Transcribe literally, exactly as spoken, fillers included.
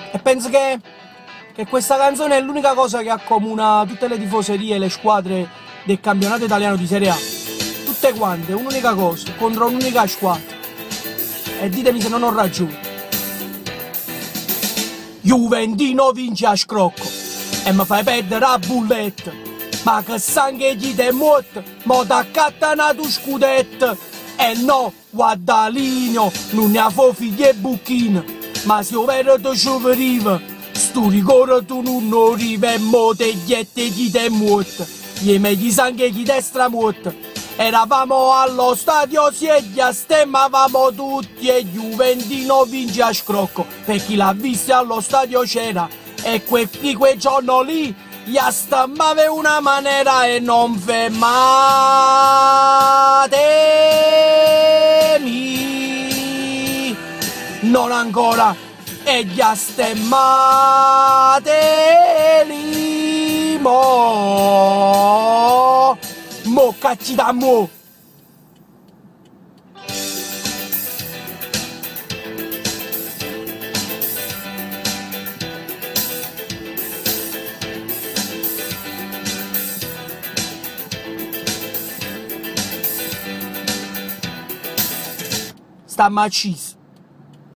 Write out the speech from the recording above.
E penso che, che questa canzone è l'unica cosa che accomuna tutte le tifoserie e le squadre del campionato italiano di Serie A. Tutte quante, un'unica cosa, contro un'unica squadra. E ditemi se non ho ragione. Juventino vince a scrocco e mi fai perdere la bulletta. Ma che sangue gli te muotte, mo t'accattano tu scudetto. E no, guardalino, non ne ha figli e bucchine. Ma se ovvero tu ci veniva, sto rigore tu non arriva e mo te gliette gli te muotte. Gli meglio sangue gli te stramuotte. Eravamo allo stadio Sieglia, stemmavamo tutti e Juventino vince a scrocco. Per chi l'ha vista allo stadio c'era e quel, di quel giorno lì gli stammava una maniera e non fermatemi. Non ancora e gli stemmate lì mo. Mo cacci da mo! Sta macista.